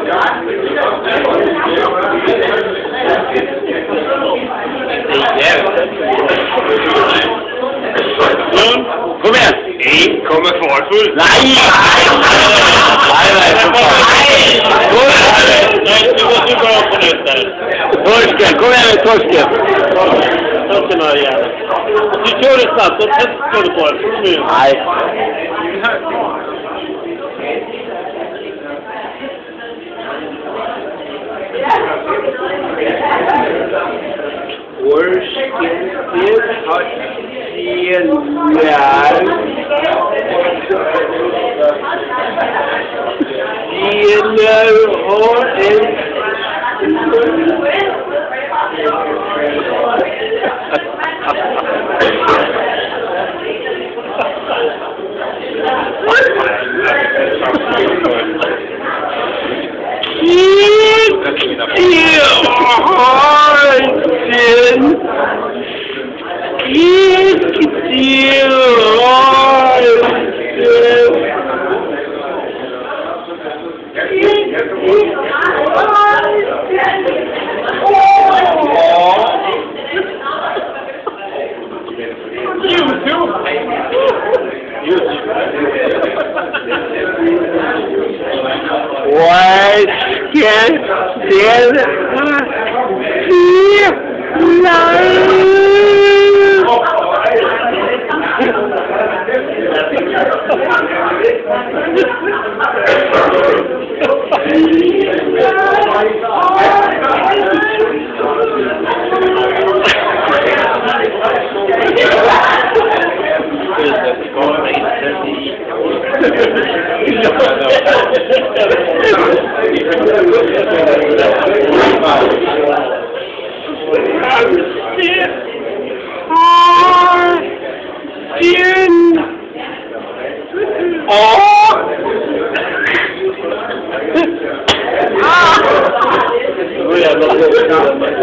Kom igen! Nej, kommer farfull. Nej! Du måste bra på nytt där. Torsken, kom igen med torsken. Torsken har igen. Du kör det snabbt, så testar du på det. Nej. Torsken har Selar har Oh,